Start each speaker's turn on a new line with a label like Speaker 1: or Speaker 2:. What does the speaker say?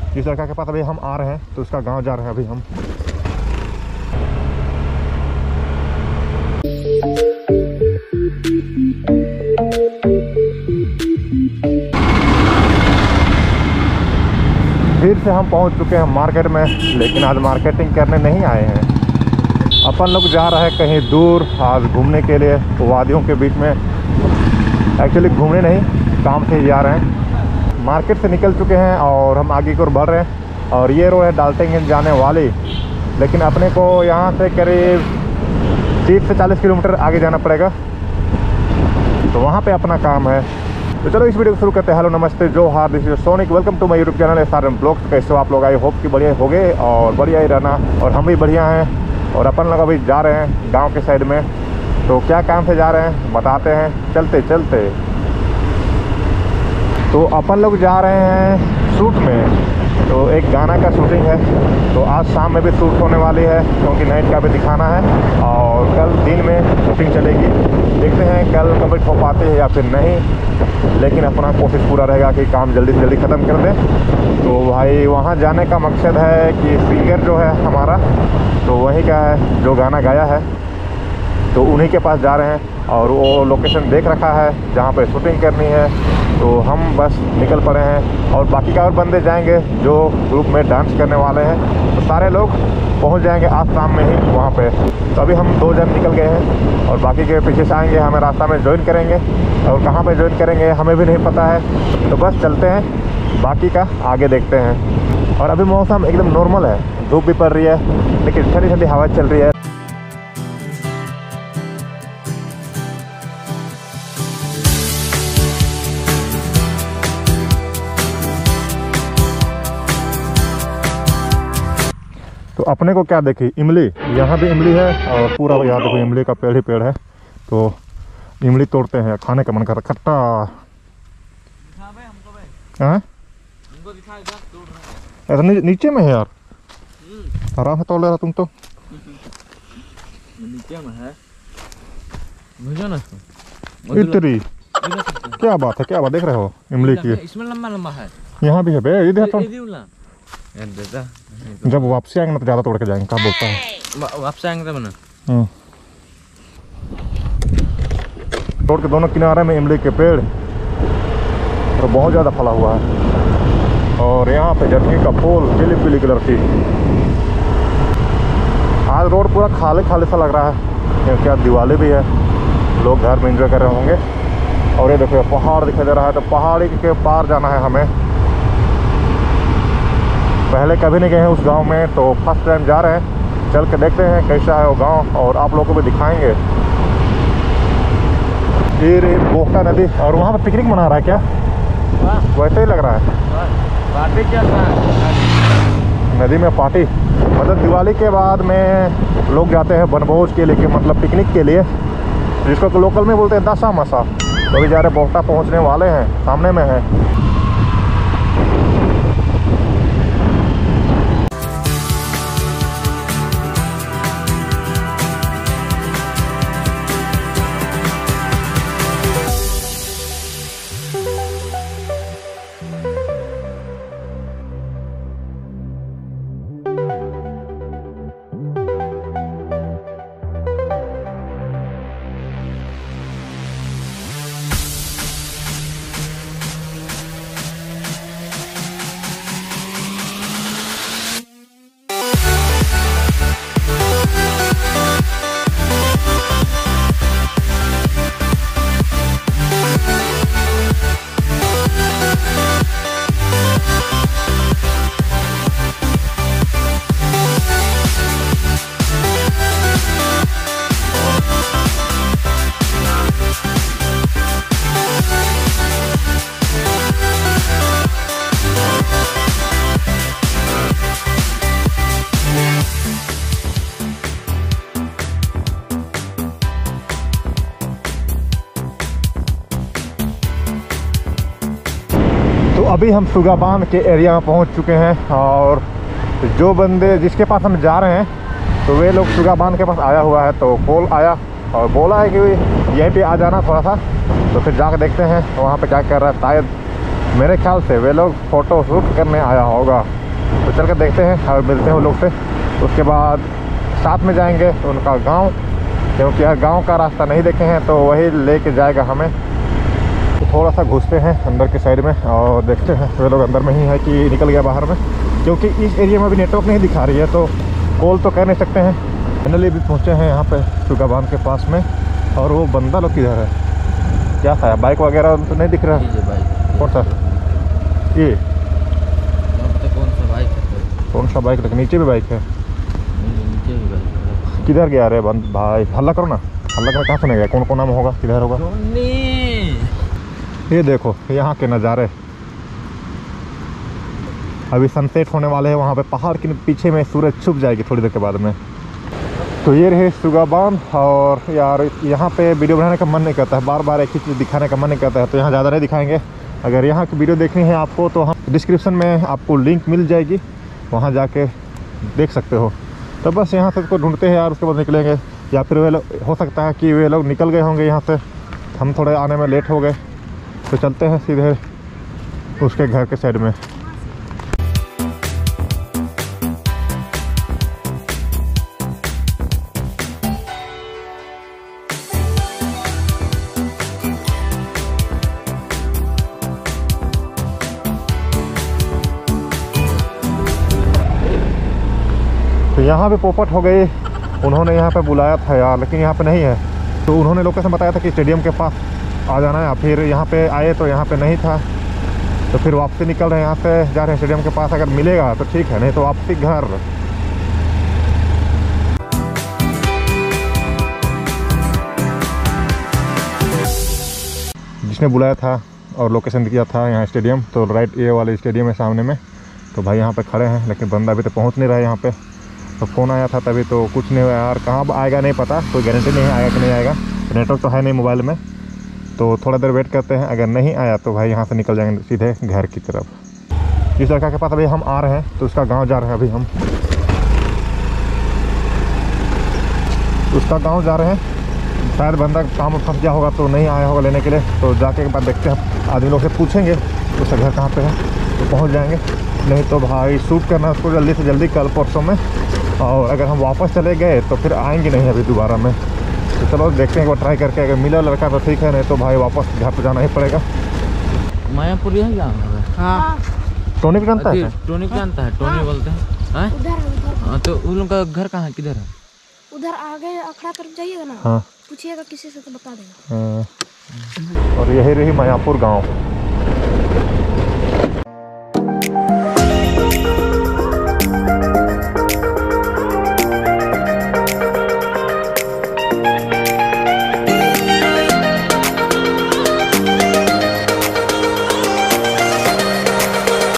Speaker 1: जिस लड़का के पास अभी हम आ रहे हैं तो उसका गांव जा रहे हैं अभी हम। फिर से हम पहुंच चुके हैं मार्केट में, लेकिन आज मार्केटिंग करने नहीं आए हैं। अपन लोग जा रहे हैं कहीं दूर आज घूमने के लिए वादियों के बीच में। एक्चुअली घूमने नहीं, काम से ही जा रहे हैं। मार्केट से निकल चुके हैं और हम आगे की ओर बढ़ रहे हैं। और ये रोड है डाल्टनगंज जाने वाली, लेकिन अपने को यहाँ से करीब 30 से 40 किलोमीटर आगे जाना पड़ेगा, तो वहाँ पे अपना काम है। तो चलो इस वीडियो को शुरू करते हैं। हेलो नमस्ते जो हार, this is Sonic, welcome to my YouTube channel SRM blogs. कैसे हो आप लोग? आई होप कि बढ़िया हो गए और बढ़िया ही रहना, और हम भी बढ़िया हैं। और अपन लोग अभी जा रहे हैं गांव के साइड में। तो क्या काम से जा रहे हैं बताते हैं चलते चलते। तो अपन लोग जा रहे हैं शूट में, तो एक गाना का शूटिंग है। तो आज शाम में भी शूट होने वाली है, क्योंकि नाइट का भी दिखाना है। और कल दिन में शूटिंग चलेगी। देखते हैं कल कंप्लीट हो पाते हैं या फिर नहीं, लेकिन अपना कोशिश पूरा रहेगा कि काम जल्दी से जल्दी ख़त्म कर दें। तो भाई वहाँ जाने का मकसद है कि सिंगर जो है हमारा, तो वहीं का है जो गाना गाया है, तो उन्हीं के पास जा रहे हैं। और वो लोकेशन देख रखा है जहाँ पे शूटिंग करनी है। तो हम बस निकल पड़े हैं, और बाकी का और बंदे जाएंगे जो ग्रुप में डांस करने वाले हैं। तो सारे लोग पहुंच जाएंगे आज शाम में ही वहाँ पे। तो अभी हम 2 जन निकल गए हैं, और बाकी के पीछे से आएंगे, हमें रास्ता में ज्वाइन करेंगे। और कहाँ पे ज्वाइन करेंगे हमें भी नहीं पता है। तो बस चलते हैं, बाकी का आगे देखते हैं। और अभी मौसम एकदम नॉर्मल है, धूप भी पड़ रही है, लेकिन ठंडी ठंडी हवा चल रही है। तो अपने को क्या देखी, इमली, यहाँ भी इमली है और पूरा यहाँ देखो इमली का पेड़ ही पेड़ है। तो इमली तोड़ते हैं, खाने का मन कर रहा। खट्टा ऐसा नीचे में है यार, आराम से तोड़ ले रहा तुम तो।
Speaker 2: नीचे में है, मुझे ना
Speaker 1: इतनी क्या बात है, क्या बात देख रहे हो इमली की?
Speaker 2: इसमें लंबा लंबा है,
Speaker 1: यहाँ भी है बे, इधर तो।
Speaker 2: तो
Speaker 1: जब वापसी आएंगे ना तो ज़्यादा तोड़ के जाएंगे। क्या बोलता है?
Speaker 2: वापस आएंगे तब ना।
Speaker 1: रोड के दोनों किनारे में इमली के पेड़, और बहुत ज़्यादा फला हुआ है। और यहाँ पे जटनी का फूल पीली पीली कलर की। आज रोड पूरा खाली खाली सा लग रहा है, क्योंकि आज दिवाली भी है, लोग घर में एंजॉय कर रहे होंगे। और ये देखो पहाड़ दिखाई दे रहा है, तो पहाड़ी के पार जाना है हमें। पहले कभी नहीं गए हैं उस गांव में, तो फर्स्ट टाइम जा रहे हैं। चल के देखते हैं कैसा है वो गांव, और आप लोगों को भी दिखाएंगे। ये बोहटा नदी, और वहाँ पे पिकनिक मना रहा है क्या? वैसे ही लग रहा है,
Speaker 2: पार्टी चल रहा है
Speaker 1: नदी में पार्टी। मतलब दिवाली के बाद में लोग जाते हैं बनभोज के लिए, मतलब पिकनिक के लिए, जिसको लोकल में बोलते हैं दशा मसा। तो अभी जा रहे बोहटा पहुँचने वाले हैं, सामने में है। अभी हम सुगाबान के एरिया में पहुंच चुके हैं, और जो बंदे जिसके पास हम जा रहे हैं तो वे लोग सुगाबान के पास आया हुआ है। तो कॉल आया और बोला है कि यहीं पे आ जाना थोड़ा सा। तो फिर जाकर देखते हैं वहाँ पे क्या कर रहा है। शायद मेरे ख्याल से वे लोग फ़ोटो शूट करने आया होगा। तो चल कर देखते हैं और मिलते हैं उन लोग से। उसके बाद साथ में जाएंगे उनका गांव, क्योंकि यार गांव का रास्ता नहीं देखे हैं तो वही लेके जाएगा हमें। तो थोड़ा सा घुसते हैं अंदर के साइड में और देखते हैं वे लोग अंदर में ही है कि निकल गया बाहर में, क्योंकि इस एरिया में अभी नेटवर्क नहीं दिखा रही है तो कॉल तो कर नहीं सकते हैं। फाइनली भी पहुँचे हैं यहाँ पे सुगा बांध के पास में। और वो बंदा लोग किधर है, क्या था, बाइक वगैरह तो नहीं दिख रहा है।
Speaker 2: बाइक
Speaker 1: कौन सा ये,
Speaker 2: कौन सा बाइक है?
Speaker 1: कौन सा बाइक, नीचे भी बाइक है।
Speaker 2: नीचे भी बाइक।
Speaker 1: किधर गया रे बंद भाई, हल्ला करो ना, हल्ला करो, कहाँ से नहीं गया, कौन कौन नाम होगा, किधर होगा। ये देखो यहाँ के नज़ारे, अभी सनसेट होने वाले हैं वहाँ पे पहाड़ के पीछे में, सूरज छुप जाएगी थोड़ी देर के बाद में। तो ये रहे सुगा बांध। और यार यहाँ पे वीडियो बनाने का मन नहीं करता है, बार बार एक ही चीज़ दिखाने का मन नहीं करता है, तो यहाँ ज़्यादा नहीं दिखाएंगे। अगर यहाँ की वीडियो देखनी है आपको तो हम डिस्क्रिप्शन में आपको लिंक मिल जाएगी, वहाँ जाके देख सकते हो। तो बस यहाँ से उसको ढूंढते हैं यार, उसके बाद निकलेंगे। या फिर वे लोग, हो सकता है कि वे लोग निकल गए होंगे यहाँ से, हम थोड़े आने में लेट हो गए। तो चलते हैं सीधे उसके घर के साइड में। तो यहाँ पे पोपट हो गई, उन्होंने यहाँ पे बुलाया था यार, लेकिन यहाँ पे नहीं है। तो उन्होंने लोकेशन बताया था कि स्टेडियम के पास आ जाना है। फिर यहाँ पे आए तो यहाँ पे नहीं था, तो फिर वापसी निकल रहे हैं, यहाँ से जा रहे हैं स्टेडियम के पास। अगर मिलेगा तो ठीक है, नहीं तो वापसी घर। जिसने बुलाया था और लोकेशन किया था यहाँ स्टेडियम, तो राइट ये वाले स्टेडियम है सामने में। तो भाई यहाँ पे खड़े हैं, लेकिन बंदा अभी तो पहुँच नहीं रहा है यहाँ पे। तो फ़ोन आया था तभी, तो कुछ नहीं हुआ यार, कहाँ आएगा नहीं पता, कोई गारंटी नहीं है आएगा कि नहीं आएगा। नेटवर्क तो है नहीं मोबाइल में, तो थोड़ा देर वेट करते हैं। अगर नहीं आया तो भाई यहाँ से निकल जाएंगे सीधे घर की तरफ। इस लड़का के पास अभी हम आ रहे हैं, तो उसका गांव जा रहे हैं अभी हम, उसका गांव जा रहे हैं। शायद बंदा काम में फंस गया होगा तो नहीं आया होगा लेने के लिए। तो जाके के बाद देखते हैं, आदमी लोग से पूछेंगे उसका घर कहाँ पे है, तो पहुँच जाएंगे। नहीं तो भाई शूट करना है उसको जल्दी से जल्दी, कल परसों में। और अगर हम वापस चले गए तो फिर आएंगे नहीं अभी दोबारा में। तो चलो देखते हैं एक बार ट्राई करके, अगर मिला लड़का तो ठीक है, नहीं तो भाई वापस घर पे जाना ही पड़ेगा।
Speaker 2: मायापुर यही गाँव है।
Speaker 3: हाँ,
Speaker 1: टोनी भी जानता है,
Speaker 2: टोनी को जानता है, टोनी बोलते हैं।
Speaker 3: उधर
Speaker 2: तो उन लोग का घर कहाँ, किधर है?
Speaker 3: उधर आगे अखड़ा तरफ जाइएगा ना,
Speaker 1: हाँ
Speaker 3: पूछिएगा किसी से तो बता देगा।
Speaker 1: और यही रही मायापुर गाँव।